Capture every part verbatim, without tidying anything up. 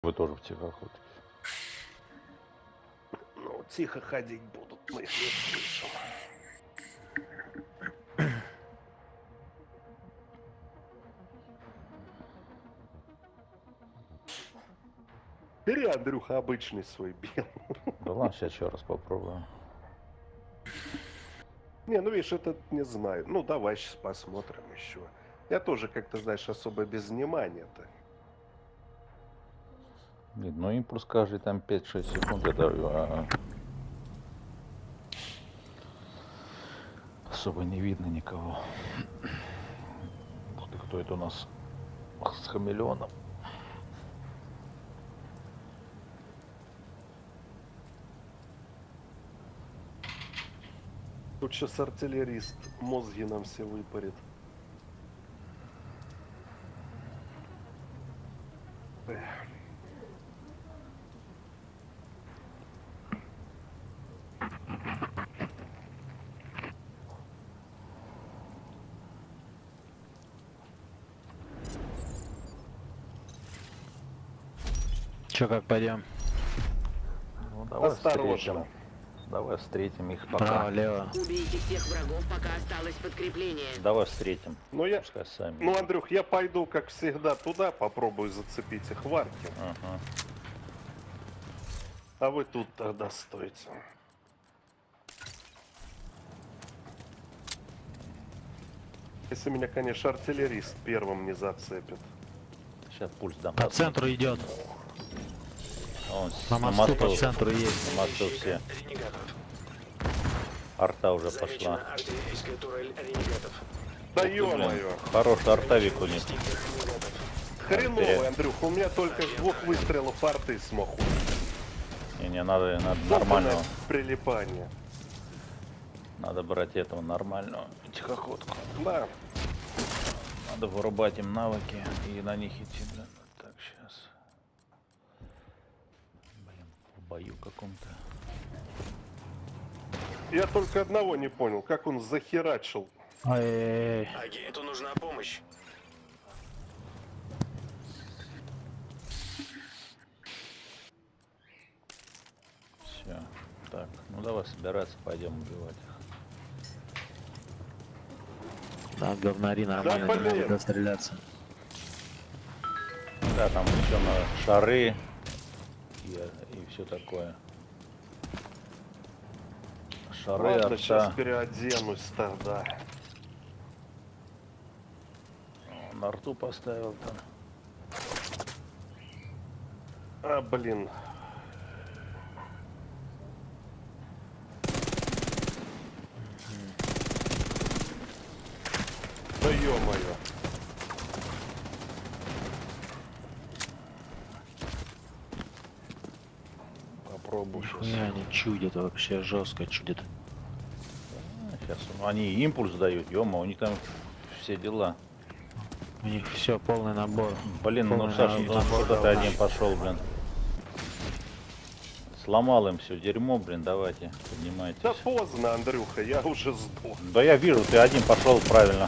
Вы тоже в тихоходке. Ну, тихо ходить будут, мы их не слышим. Бери, Андрюха, обычный свой бел. Да ладно, сейчас еще раз попробую. Не, ну видишь, этот не знаю. Ну, давай сейчас посмотрим еще. Я тоже как-то, знаешь, особо без внимания-то. Нет, ну импульс каждый там пять-шесть секунд я даю, а особо не видно никого. Вот и кто это у нас с хамелеоном? Тут сейчас артиллерист мозги нам все выпарит. Эх. Че, как пойдем? Ну, давай Осторожно. встретим. Давай встретим их Право, пока. лево. Убейте всех врагов, пока осталось подкрепление. Давай встретим. Ну, я... Пускай сами. Ну, Андрюх, я пойду, как всегда, туда, попробую зацепить их в арке. Ага. А вы тут тогда стойте. Если меня, конечно, артиллерист первым не зацепит. Сейчас пульс дам. По центру идет. Он На мосту по центру есть. На мосту все. Арта уже пошла. Да Блин, ё-моё. хороший артовик у них. Хреновый, Андрюх, у меня только с двух выстрелов арты смог. Не, не, надо, надо нормального. Прилипание. Надо брать этого нормального тихоходку. Да. Надо вырубать им навыки и на них идти, блин. Так, сейчас. Блин, в бою каком-то. Я только одного не понял, как он захерачил. Ай-яй-яй. Агенту нужна помощь. Все. Так, ну давай собираться, пойдем убивать их. Да, говнари нормально Да, не блин. могут достреляться. Да, там еще на шары и, и все такое. Шары, Ладно, арта. сейчас переоденусь тогда. На рту поставил там. А, блин. Да ё-моё. Попробую сейчас. Нихуя они чудят, вообще жестко чудят. Сейчас они импульс дают, ё-мо, у них там все дела. У них все полный набор. Блин, ну Полный Саша, набор. ну куда ты один пошел, блин. Сломал им все дерьмо, блин, давайте, поднимайтесь. Да поздно, Андрюха, я уже сдох. Да я вижу, ты один пошел правильно.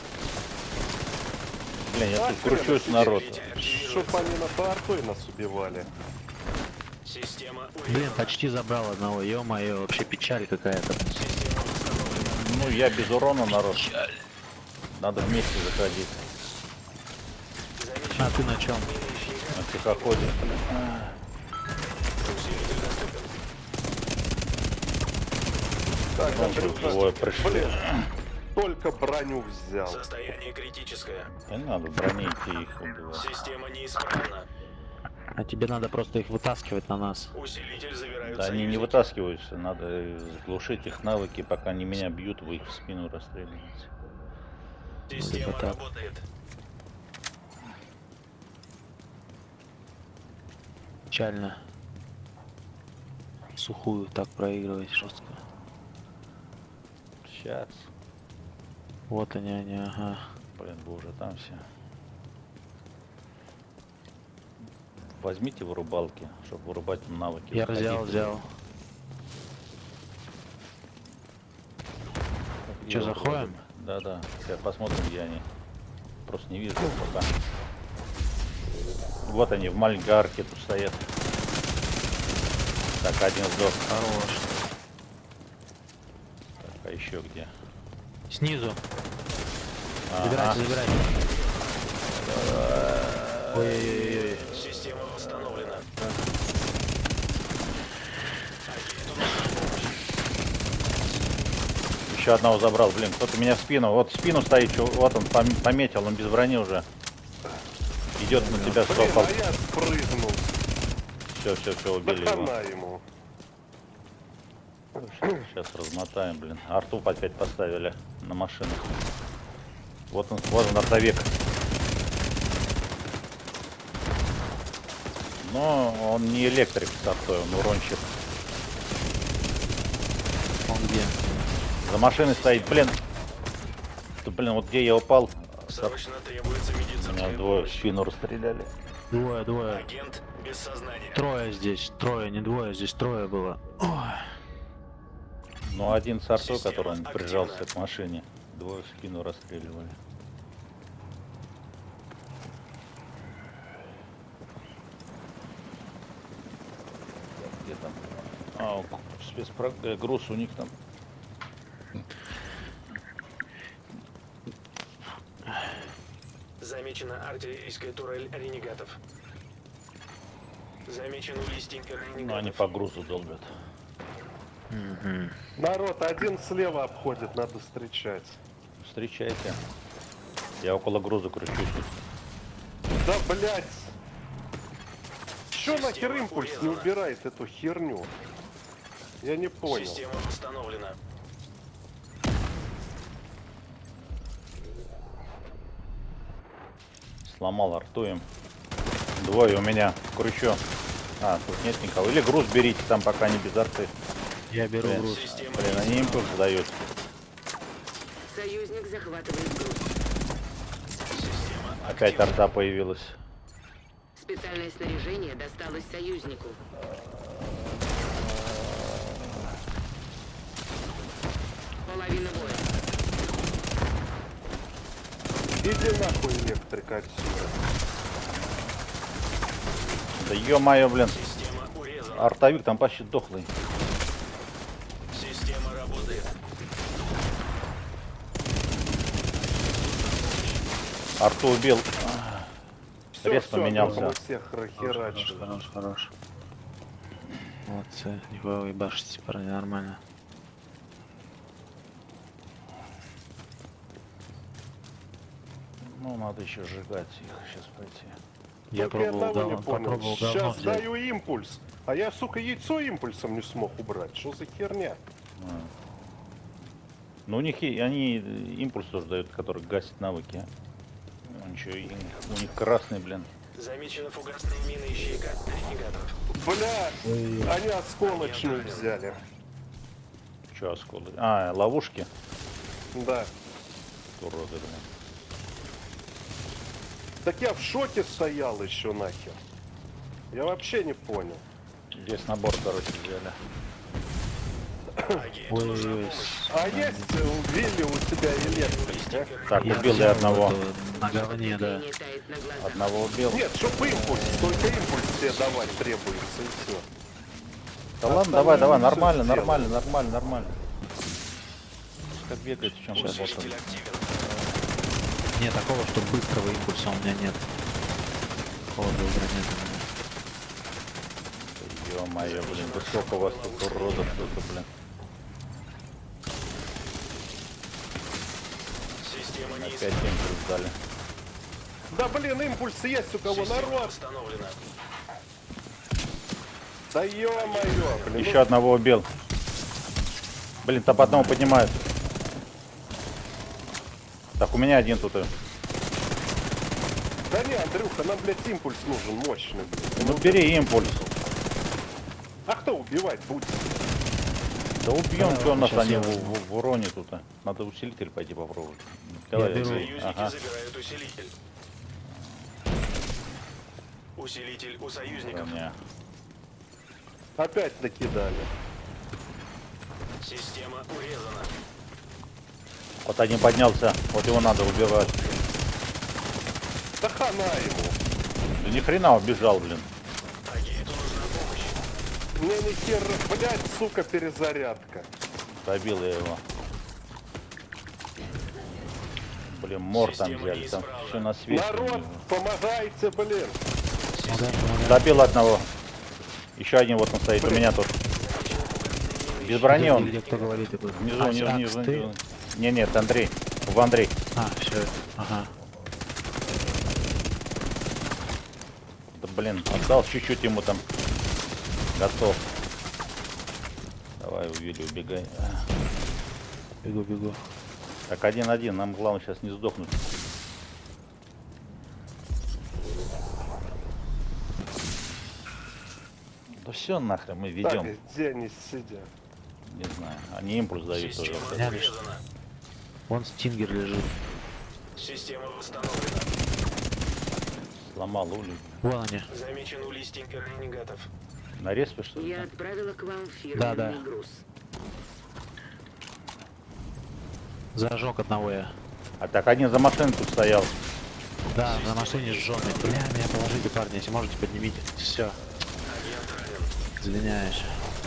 Блин, я тут кручусь, народ. Чтоб они на партой нас убивали. Система Блин, почти забрал одного, ё-моё, вообще печаль какая-то. Ну я без урона, народ. Надо вместе заходить. А ты на чем? На тихоходе. Так, Андрюха, Ой, пришли. блин, только броню взял. Состояние критическое. Не надо брони идти их убивать. Система неисправна. А тебе надо просто их вытаскивать на нас. Усилитель забирают Да они не союзники. вытаскиваются, надо заглушить их навыки, пока они меня бьют, вы их в спину расстреливаете. Система Либо так. работает. Печально. Сухую так проигрывать жестко. Сейчас. Вот они, они, ага. Блин, вы уже там все. Возьмите вырубалки, чтобы вырубать им навыки. Я Заходите. взял, взял. Где Че, вы заходим? вырубали? Да, да. Сейчас посмотрим, где они. Просто не вижу их пока. Вот они, в маленькой арке тут стоят. Так, один сдох. Хорош. Так, а еще где? Снизу. Ага. Забирайте, забирайте. Ой-ой-ой. Система восстановлена. Еще одного забрал, блин, кто-то меня в спину. Вот в спину стоит, чё- вот он пом- пометил, он без брони уже. Идет на тебя Блин, стопал. а я спрыгнул. Все, все, все, Да убили его. хана ему. Сейчас размотаем, блин. Арту опять поставили на машину. Вот он, вот он, артовик. Но он не электрик с артой, он уронщик. Он где? За машиной стоит, блин. Да, блин, вот где я упал, Срочно требуется меня медицинская двое в помощь. спину расстреляли. Двое, двое. Агент без сознания. Трое здесь. Трое, не двое, здесь трое было. Ой. Ну, один с артой, Система который он прижался активна. к машине. Двое в спину расстреливали. Где там? А, у- спецпрог... э, груз у них там. Замечена артиллерийская турель ренегатов. Замечен листинг Ну, они ренегатов. по грузу долбят. Мгм. Народ, один слева обходит, надо встречать. Встречайте. Я около груза кручусь. Да, блядь! Чё Система нахер импульс не урезана. убирает эту херню? Я не понял. Система восстановлена. Сломал арту им. Двое у меня. Кручу. А, тут нет никого. Или груз берите там, пока не без арты. Я беру Блин, груз. Система блин, они импульс дают. Союзник захватывает груз. Система Опять активна. арта появилась. Специальное снаряжение досталось союзнику. Половина боя. Иди нахуй, электрик, отсюда. Да ё-моё, блин. Система урезана. Артовик там почти дохлый. Система работает. Арту убил. Все, Резко все, менялся. мы всех Хорош, рахерачили. хорош, хорош. Молодцы. Не вы ебашите, парни, нормально. Ну, надо еще сжигать их. Сейчас пойти. Я Только пробовал, одного не говно- понял. попробовал говно Сейчас взять. даю импульс, а я, сука, яйцо импульсом не смог убрать. Что за херня? А. Ну, у них и, они импульс тоже дают, который гасит навыки. Ну, ничего, и- у них красный, блин. Замечена фугасная мина ищейка ренегатов. Бля, они осколочную взяли. Че, осколы? А, ловушки. Да. Уроды, блин. Так я в шоке стоял еще нахер. Я вообще не понял. Здесь набор, короче, взяли. Агенту нужна Ой-ой-ой. помощь. А есть э, у Вилли у тебя электрик, а? Так, Я убил взял я одного. этого на говне, да. Подкрепление тает на глазах. Одного убил. Нет, чтоб импульс, только импульс тебе давать требуется и все. Да ладно, давай, давай, всё нормально, сделано. нормально, нормально, нормально. Как бегает, в чем работа. Усилитель активен. Нет, такого, что быстрого импульса у меня нет. Такого добра нет у меня. Ё-моё, блин, да сколько у вас тут уродов тут, блин. Система не Опять импульс дали. Да блин, импульс есть у кого Система народ. восстановлена. Да ё-моё, блин. Еще одного убил. Блин, там по одному поднимают. Так, у меня один тут. ну, да не, Андрюха, нам, блядь, импульс нужен мощный, блин. Ну бери импульс. А кто убивать будет? Да убьем, что у нас сейчас они я в, возьму. в- в уроне тут. Надо усилитель пойти попробовать. Давай, беру. возьми. Союзники Ага. забирают усилитель. Усилитель у союзников. Не. Опять накидали. Система урезана. Вот один поднялся, вот его надо убивать. Да хана ему. Да ни хрена убежал, блин. Агенту нужна помощь. Мне ни хера, блядь, сука, перезарядка. Добил я его. Блин, мор там Система взяли, там неисправна. все на свете. у Народ, него. помогайте, блин. Помогай, помогай. Добил одного. Еще один вот он стоит, у Блин. меня тут. Без брони Где, он. где, кто говорит такой? Внизу, А, внизу, а, внизу, ты? внизу. Не, нет, Андрей. В Андрей. А, все. Ага. Да блин, отдал чуть-чуть ему там. Готов. Давай, увидели, убегай. Бегу, бегу. Так, один-один, нам главное сейчас не сдохнуть. Да все нахрен, мы ведем. Так, где они сидят? Не знаю. Они импульс дают тоже. Система вот Я это. лишь- урезана. Вон стингер лежит. Система восстановлена. Сломал улей. Вон они. Замечен улей стингер ренегатов. На респе что ли? Я да? отправила к вам Да, фирменный да. груз. Зажег одного я. А так один за машиной тут стоял. Да, на машине сжёный. Бля, меня положите, парни, если можете, поднимите. Все, Агент ранен. извиняюсь.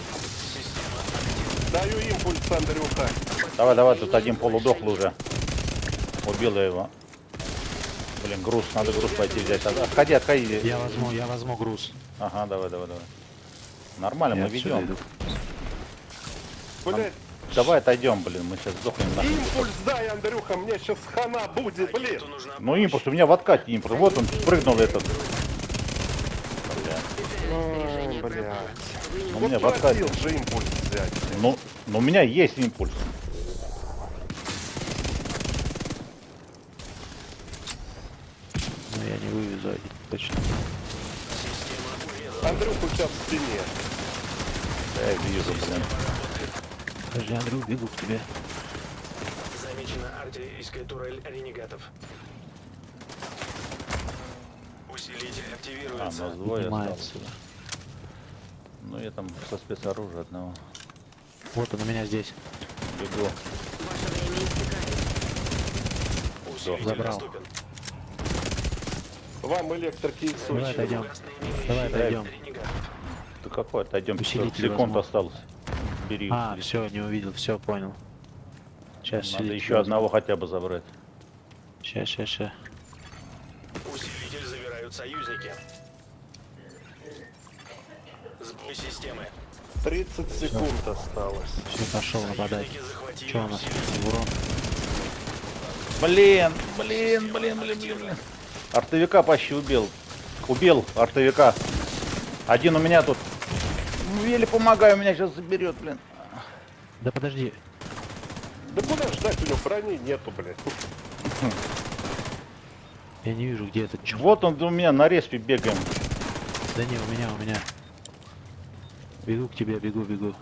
Даю импульс, Андрюха. Давай, давай, тут один полудохлый уже. Убил я его. Блин, груз, надо груз пойти взять. Отходи, отходи. Я возьму, я возьму груз. Ага, давай, давай, давай. Нормально, мы Я отсюда ведем. иду. Блядь, Давай отойдем, блин, мы сейчас сдохнем нахуй. импульс дай, Андрюха, мне сейчас хана будет, блин. Агенту нужна Ну помощь. импульс, у меня в откате импульс. Вот он прыгнул этот. Бля. Специальное снаряжение Ой, блядь. пропало. Вы не Ну, Вот меня в откате. просил же импульс взять. Ну, ну у меня есть импульс. Но я не вывезу один, точно. Система урезана. Андрюха у тебя в спине. Да, я вижу, блин. Подожди, Андрю, бегу к тебе. Замечена артиллерийская турель ренегатов. Усилитель А, активируется. нас двое Поднимается. осталось. Ну я там со спецоружия одного. Вот он у меня здесь. Бегу. Ваше время истекает. Усилитель Забрал. доступен. Вам электрики и Давай сучи. отойдем. Давай отойдем. Ренегатов. Ты какой? Отойдем. Усилитель пятьсот секунд возьму. осталось. Бери. А, усилитель. все, не увидел, все, понял. Сейчас, Надо еще одного хотя бы забрать. Сейчас, сейчас, сейчас. Усилитель забирают союзники. Сбой системы. тридцать секунд осталось. Все, пошел нападать. Союзники захватили Что у нас? усилитель. Урон. Блин, блин, блин, блин, блин, блин. Артовика почти убил. Убил артовика. Один у меня тут. Ну, еле помогаю, меня сейчас заберет, блин. Да подожди. Да куда ждать, у него брони нету, блядь. Я не вижу, где этот чё. Вот он у меня на респе бегаем. Да не, у меня, у меня. Бегу к тебе, бегу, бегу.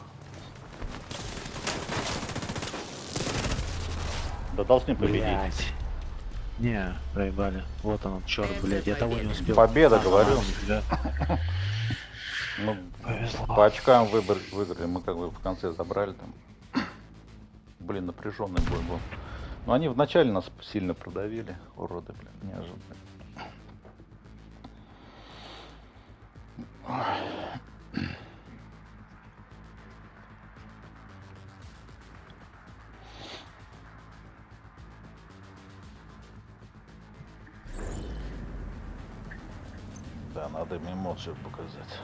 Да должны победить. Блять. Не, проебали. Вот он, черт, блядь, я того не успел. Победа, А, говорю. ладно, нифига. Ну, Повезло. по очкам выбор, выиграли. Мы как бы в конце забрали там. Блин, напряженный бой был. Но они вначале нас сильно продавили. Уроды, блин, неожиданно. Да, надо им эмоцию показать.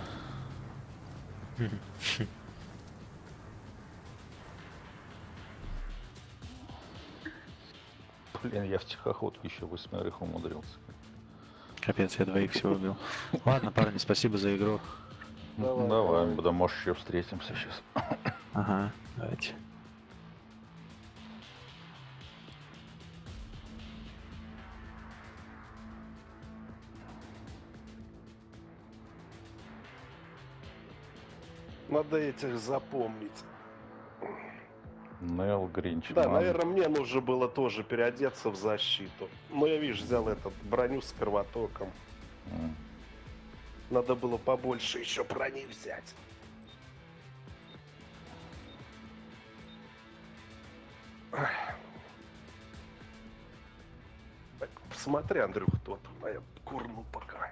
Блин, я в тихоходке еще восьмерых умудрился. Капец, я двоих всего убил. Ладно, парни, спасибо за игру. Давай, Давай, давай. да, может еще встретимся сейчас. Ага, давайте. Надо этих запомнить. Нел, Гринч. Да, Ман. наверное, мне нужно было тоже переодеться в защиту. Но я, видишь, взял этот броню с кровотоком. М. Надо было побольше еще брони взять. Ах. Так, посмотри, Андрюх, тот, а я курну пока.